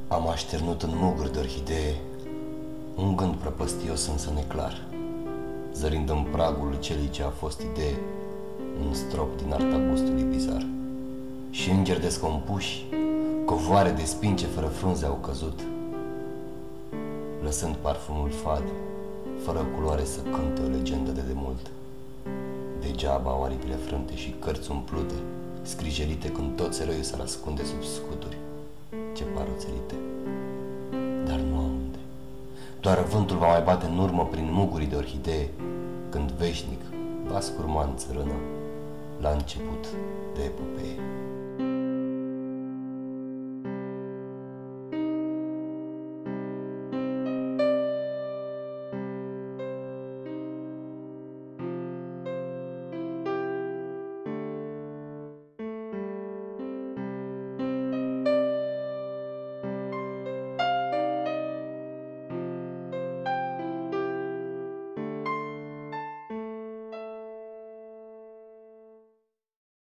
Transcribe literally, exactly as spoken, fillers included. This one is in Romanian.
Am așternut în muguri de orhidee un gând prăpăstios însă neclar, zărind în pragul celui ce a fost idee un strop din arta gustului bizar. Și îngeri descompuși, covoare de spince fără frunze au căzut, lăsând parfumul fad, fără culoare să cânte o legendă de demult. Degeaba au aripile frânte și cărți umplute, scrijelite când tot țeroiul s-ar ascunde sub scuturi ce par oțelite. Dar nu am unde. Doar vântul va mai bate în urmă prin mugurii de orhidee, când veșnic va scurma în țărână la început de epopee.